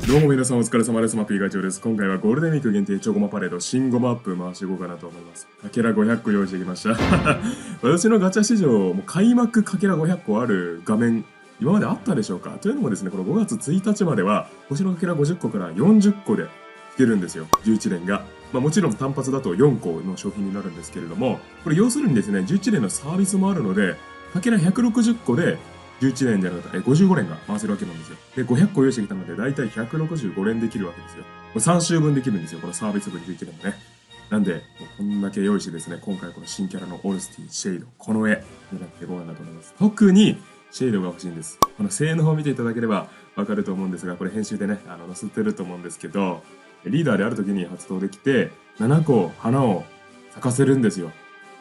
どうも皆さんお疲れ様です。マッピー会長です。今回はゴールデンウィーク限定チョコマパレード新ゴマアップ回していこうかなと思います。かけら500個用意してきました。私のガチャ市場、もう開幕かけら500個ある画面、今まであったでしょうか。というのもですね、この5月1日までは、星のかけら50個から40個で引けるんですよ。11連が。もちろん単発だと4個の商品になるんですけれども、これ要するにですね、11連のサービスもあるので、かけら160個で11連じゃなくて、55連が回せるわけなんですよ。で、500個用意してきたので、だいたい165連できるわけですよ。3週分できるんですよ、このサービス分11連もね。なんで、こんだけ用意してですね、今回この新キャラのオルスティン、シェイド、この絵、狙っていこうかなと思います。特に、シェイドが欲しいんです。この性能を見ていただければわかると思うんですが、これ編集でね、載せてると思うんですけど、リーダーである時に発動できて、7個花を咲かせるんですよ。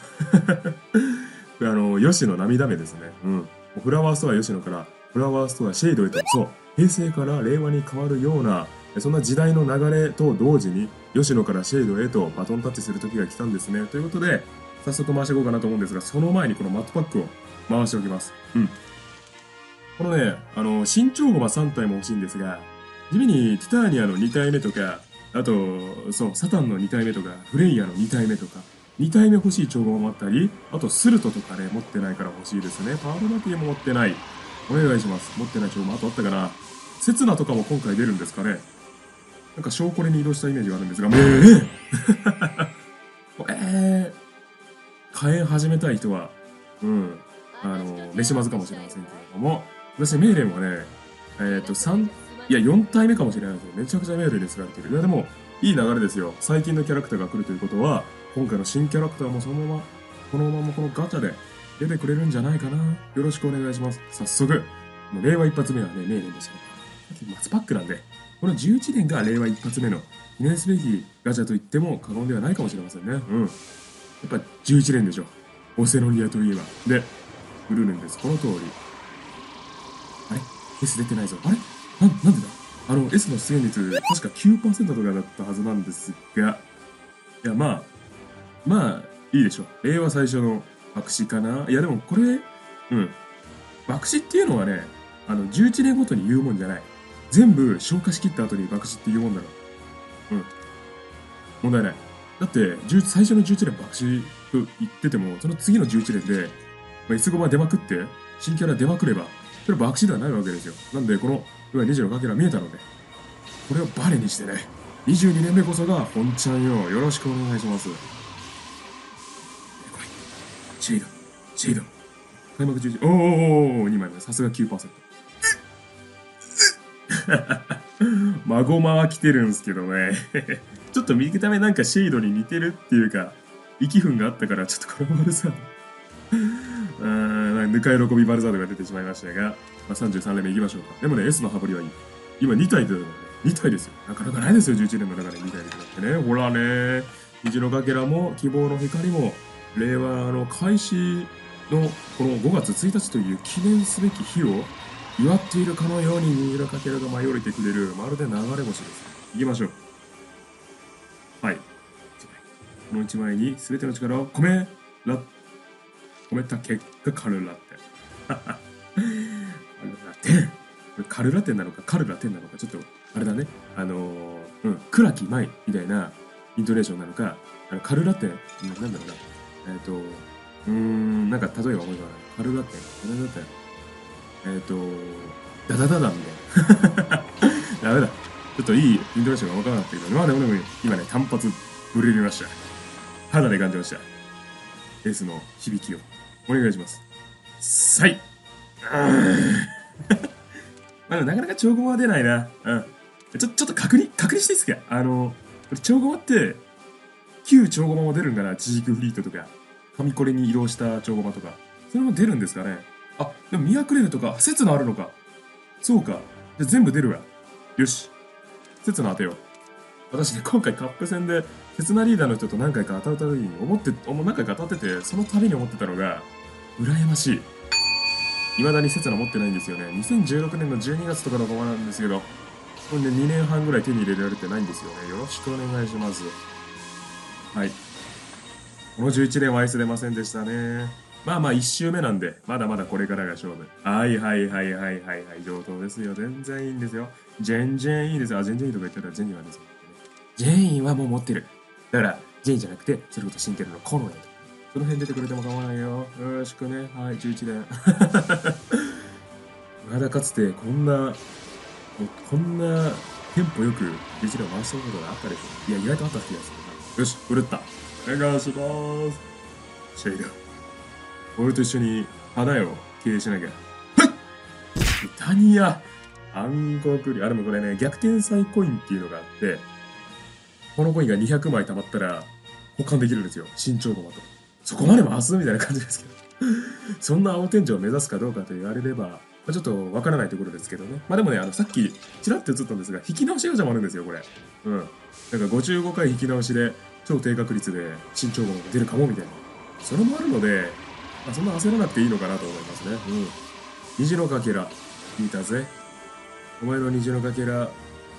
ヨシの涙目ですね。うん。フラワーストア吉野からフラワーストアシェイドへと、そう、平成から令和に変わるような、そんな時代の流れと同時に、吉野からシェイドへとバトンタッチする時が来たんですね。ということで、早速回していこうかなと思うんですが、その前にこのマットパックを回しておきます。うん。このね、新超ゴマ3体も欲しいんですが、地味にティターニアの2体目とか、あと、そう、サタンの2体目とか、フレイヤの2体目とか、2体目欲しい超ゴマもあったり、あとスルトとかね、持ってないから欲しいですね。パールマティも持ってない。お願いします。持ってない超ゴマ、あとあったかな。セツナとかも今回出るんですかね。なんか小コレに移動したイメージがあるんですが、火炎始めたい人は、うん、飯まずかもしれませんけれども、私、メーレンはね、4体目かもしれないですよ。めちゃくちゃメーレンに使われてる。いや、でも、いい流れですよ。最近のキャラクターが来るということは、今回の新キャラクターもそのまま、このままこのガチャで出てくれるんじゃないかな。よろしくお願いします。早速、令和一発目はね、メーレンでしたね。松パックなんで、この11年が令和一発目の記念すべきガチャと言っても過言ではないかもしれませんね。うん。やっぱ11連でしょ。オセノリアといえば。で、ウルルンです。この通り。あれ ?S 出てないぞ。あれなんでだS の出現率、確か 9% とかだったはずなんですが、いや、まあ、いいでしょう。令和最初の爆死かな。いや、でもこれ、うん。爆死っていうのはね、11年ごとに言うもんじゃない。全部消化しきった後に爆死って言うもんだろう。うん。問題ない。だって、最初の11連爆死と言ってても、その次の11連で、S ゴマ出まくって、新キャラ出まくれば、それ爆死ではないわけですよ。なんで、この、今20のかけら見えたので、これをバネにしてね、22年目こそが本ちゃんよ。よろしくお願いします。シェイド、シェイド。開幕11、2枚目、さすが 9%。マゴマは来てるんすけどね。ちょっと見た目なんかシェイドに似てるっていうか、息分があったから、ちょっとこのバルザード。ぬか喜びバルザードが出てしまいましたが、33連目いきましょうか。でもね、S の羽振りはいい。今2体出たのね。2体ですよ。なかなかないですよ、11年の中で2体出てってね。ほらね、虹のかけらも、希望の光も、令和の開始のこの5月1日という記念すべき日を祝っているかのように虹のかけらが舞い降りてくれる、まるで流れ星です。行きましょう。はい。この1枚に全ての力を込めた結果、カルラテン。カルラテンなのか、カルラテンなのか、ちょっと、あれだね。倉木舞みたいなイントネーションなのか、カルラテン、なんだろうな。なんか例えば思いがカルラテン、ダダダダみたいな。ダメだ。ちょっといいイントネーションがわからなかったけど、でも今ね、単発ブレりました。肌で感じました。S の響きを。お願いします。なかなか超ゴマは出ないな。ちょっと確認していいですか？超ゴマって、旧超ゴマも出るんかな？地軸フリートとか、紙コレに移動した超ゴマとか。それも出るんですかね？あ、でもミヤクレルとか、刹那あるのか。そうか。じゃ全部出るわ。よし。刹那当てよう。私ね、今回カップ戦で、刹那リーダーの人と何回か当たるたびに何回か当たってて、その度に思ってたのが、羨ましい。未だに刹那持ってないんですよね。2016年の12月とかのままなんですけど、これで2年半ぐらい手に入れられてないんですよね。よろしくお願いします。はい。この11連はアイス出ませんでしたね。 まあまあ1周目なんで、まだまだこれからが勝負。はいはいはいはいはいはい、上等ですよ。全然いいんですよ。全然いいですよ。あ、全然いいとか言ったらジェニーはですよ。ジェインはもう持ってる。だから、ジェインじゃなくて、それこそシンテルのコノエと。その辺出てくれても構わないよ。よろしくね。はい、11年。まだかつて、こんな、テンポよく11年を回したことがあったでしょ。いや、意外とあった気がするな。よし、振るった。お願いします。シェイド。俺と一緒に花屋を経営しなきゃ。イタニア暗黒竜。あ、でもこれね、逆転祭コインっていうのがあって、このコインが200枚貯まったら交換できるんですよ。身長駒と。そこまで回すみたいな感じですけど。そんな青天井を目指すかどうかと言われれば、まあ、ちょっとわからないところですけどね。まあでもね、さっきちらっと映ったんですが、引き直しガチャもあるんですよ、これ。うん。なんか55回引き直しで、超低確率で身長駒が出るかもみたいな。それもあるので、まあ、そんな焦らなくていいのかなと思いますね。うん。虹のかけら、聞いたぜ。お前の虹のかけら、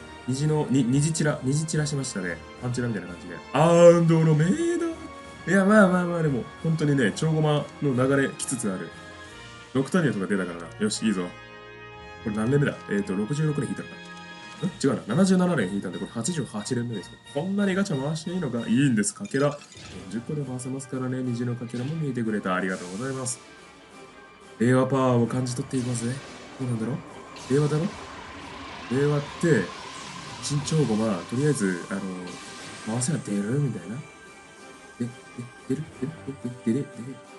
虹散らしましたね。パンチラみたいな感じで。アンドロメイダ。いや、まあまあまあ、でも、本当にね、超駒の流れ来つつある。ノクタニアとか出たからな。よし、いいぞ。これ何連目だ66連引いたのか。違うな。77連引いたんで、これ88連目ですよ。こんなにガチャ回していいのかいいんです。かけら。40個で回せますからね。虹のかけらも見えてくれた。ありがとうございます。令和パワーを感じ取っていますね。どうなんだろう令和だろ令和って、身長駒、とりあえず、回せば出るみたいな。出る出る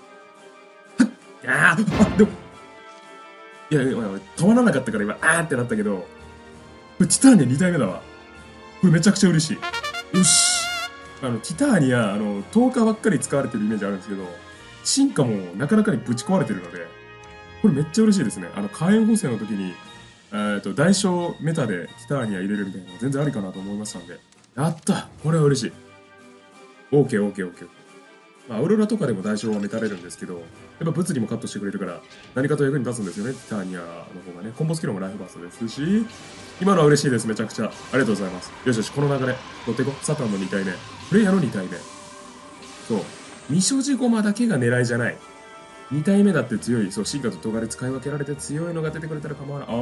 ああでも、いやいや、止まらなかったから今、あーってなったけど、これティターニア2体目だわ。これめちゃくちゃ嬉しい。よし。ティターニア、10日ばっかり使われてるイメージあるんですけど、進化もなかなかにぶち壊れてるので、これめっちゃ嬉しいですね。火炎補正の時に、大小メタでティターニア入れるみたいなの全然ありかなと思いましたんで。やったこれは嬉しい。OK。まあ、アウロラとかでも代償はメタれるんですけど、やっぱ物理もカットしてくれるから、何かと役に立つんですよね、ティターニアの方がね。コンボスキルもライフバーストですし、今のは嬉しいです、めちゃくちゃ。ありがとうございます。よしよし、この流れ、乗っていこう。サタンの2体目。プレイヤーの2体目。そう。未所持駒だけが狙いじゃない。2体目だって強い。そう、進化と尖り使い分けられて強いのが出てくれたら構わない。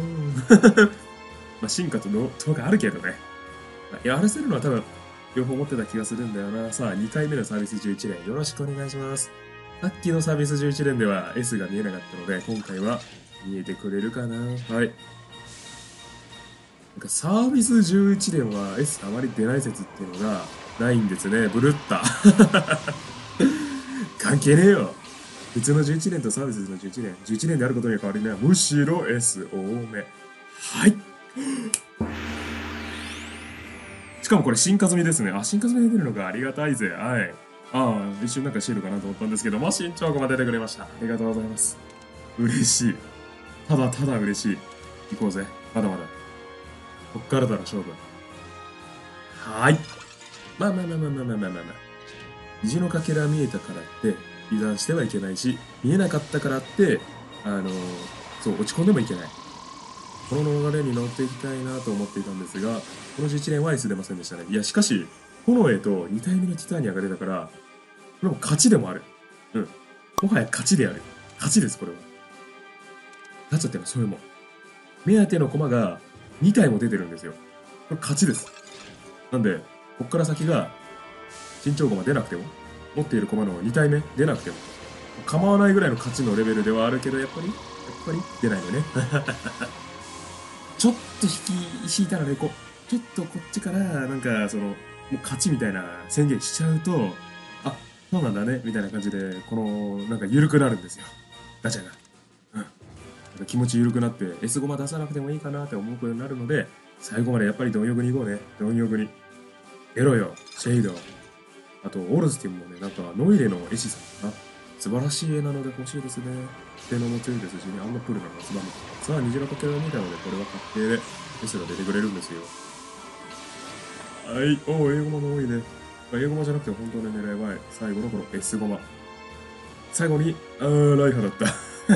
まあ、進化と尖があるけどね。やらせるのは多分、両方持ってた気がするんだよな。さあ、2回目のサービス11連、よろしくお願いします。さっきのサービス11連では S が見えなかったので、今回は見えてくれるかな。はい。なんかサービス11連は S あまり出ない説っていうのがないんですね。ブルッタ。関係ねえよ。普通の11連とサービスの11連。11連であることには変わりない。むしろ S 多め。はい。しかもこれ進化済みですね。あ、進化済みで出るのか。ありがたいぜ。はい。ああ、一瞬なんかシールかなと思ったんですけども、身長駒出てくれました。ありがとうございます。嬉しい。ただただ嬉しい。行こうぜ。まだまだ。こっからだろ、勝負。はーい。まあ。虹のかけら見えたからって、油断してはいけないし、見えなかったからって、あのーそう、落ち込んでもいけない。この流れに乗っていきたいなと思っていたんですが、この11連は S 出ませんでしたね。いや、しかし、ホノエと2体目のティターニアが出たから、これも勝ちでもある。うん。もはや勝ちである。勝ちです、これは。なっちゃってる、それも。目当ての駒が2体も出てるんですよ。これ勝ちです。なんで、こっから先が、身長駒出なくても、持っている駒の2体目出なくても、構わないぐらいの勝ちのレベルではあるけど、やっぱり出ないのね。ちょっと引いたらね、ちょっとこっちから、なんか、もう勝ちみたいな宣言しちゃうと、あ、そうなんだね、みたいな感じで、なんか緩くなるんですよ。ガチャが。うん。なんか気持ち緩くなって、S ゴマ出さなくてもいいかなって思うようになるので、最後までやっぱり貪欲に行こうね。貪欲に。出ろよ、シェイド。あと、オルスティンもね、なんか、ノイレの絵師さんかな。素晴らしい絵なので欲しいですね。性能も強いですしね、あんなプールなのがツバメ。さあ、虹のかけら見たので、これは確定で S が出てくれるんですよ。はい。英語も多いね。英語もじゃなくて本当の狙いは、最後のこの S ゴマ。最後に、ライハだった。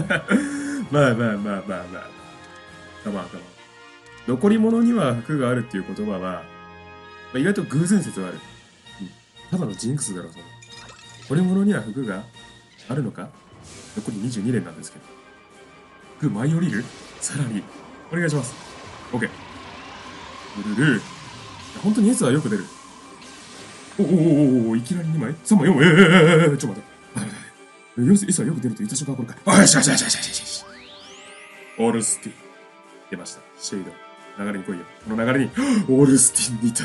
まあ。たま。残り物には服があるっていう言葉は、意外と偶然説はある。ただのジンクスだろ、それ。残り物には服があるのか。残り22連なんですけど。舞い降りるさらに、お願いします。OK。ルルル。本当に S はよく出る。お、いきなり2枚 ?3 枚 ?4 枚ちょっと待って。S はよく出ると言った瞬間これか。よし。オールスティン。出ました。シェイド。流れに来いよ。この流れに、オールスティンみたい。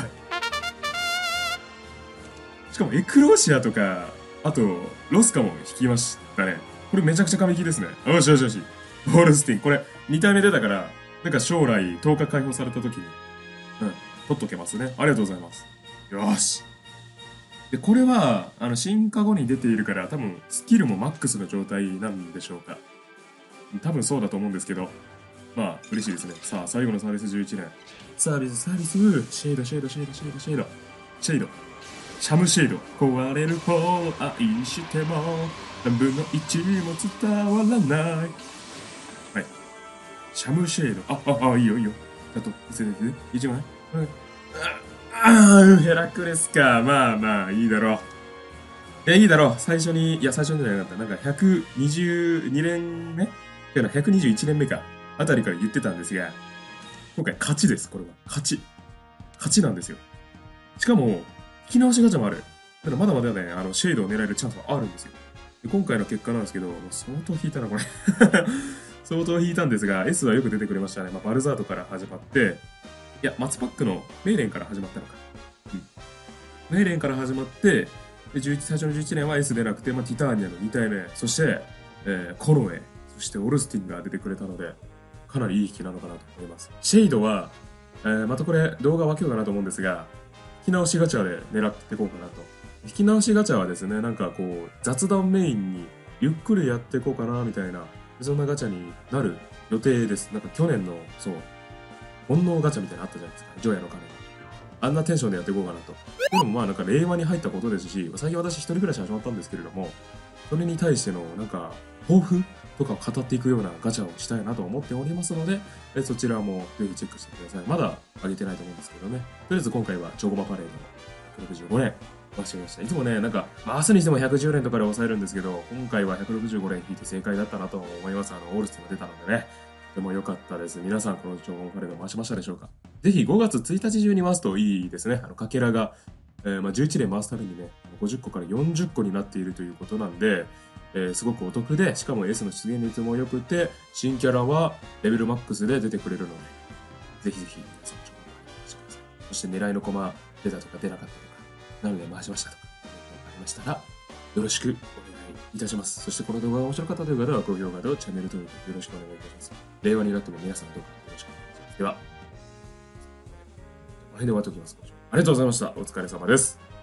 しかもエクローシアとか、あと、ロスカも引きましたね。これめちゃくちゃ神引きですね。よし。オールスティン。これ2体目出たから、なんか将来10日解放された時に、取っとけますね。ありがとうございます。よし。で、これは、進化後に出ているから、多分、スキルもマックスの状態なんでしょうか。多分そうだと思うんですけど、まあ、嬉しいですね。さあ、最後のサービス11年。サービス、シェード。シャムシェード。壊れる方を愛しても、何分の1も伝わらない。はい。シャムシェード。いいよ。ちょっと、見せてて。1枚。ヘラクレスか。まあ、いいだろう。いいだろう。最初にじゃなかった。なんか122連目っていうのは121連目か。あたりから言ってたんですが、今回勝ちです、これは。勝ちなんですよ。しかも、引き直しガチャもある。だからまだまだね、シェードを狙えるチャンスはあるんですよ。で今回の結果なんですけど、相当引いたな、これ。相当引いたんですが、S はよく出てくれましたね。バルザードから始まって、いや、松パックのメイレンから始まったのか。メイレンから始まって、で最初の11年は S 出なくて、ティターニアの2体目、そして、コノエ、そしてオルスティンが出てくれたので、かなりいい引きなのかなと思います。シェイドは、またこれ動画分けようかなと思うんですが、引き直しガチャで狙っていこうかなと。引き直しガチャはですね、なんかこう、雑談メインにゆっくりやっていこうかなみたいな、そんなガチャになる予定です。なんか去年の、煩悩ガチャみたいなのあったじゃないですか。ジョヤの鐘。あんなテンションでやっていこうかなと。でもなんか令和に入ったことですし、最近私一人暮らし始まったんですけれども、それに対してのなんか、抱負とかを語っていくようなガチャをしたいなと思っておりますので、そちらもぜひチェックしてください。まだ上げてないと思うんですけどね。とりあえず今回はチョコバパレード165連回してみました。いつもね、なんか、明日にしても110連とかで抑えるんですけど、今回は165連引いて正解だったなと思います。オールスティンが出たのでね。とても良かったです。皆さん、このチョコバパレード回しましたでしょうか。ぜひ5月1日中に回すといいですね。かけらが、11連回すたびにね、50個から40個になっているということなんで、すごくお得で、しかも S の出現率も良くて、新キャラはレベルマックスで出てくれるので、ぜひ皆さん、チョコバパレード回してください。そして狙いの駒出たとか出なかったとか、なので回しましたとか、ありましたら、よろしくお願いいたします。そしてこの動画が面白かったという方は、高評価とチャンネル登録よろしくお願いいたします。令和になっても皆さんどうかよろしくお願いします。では、この辺で終わっておきます。ありがとうございました。お疲れ様です。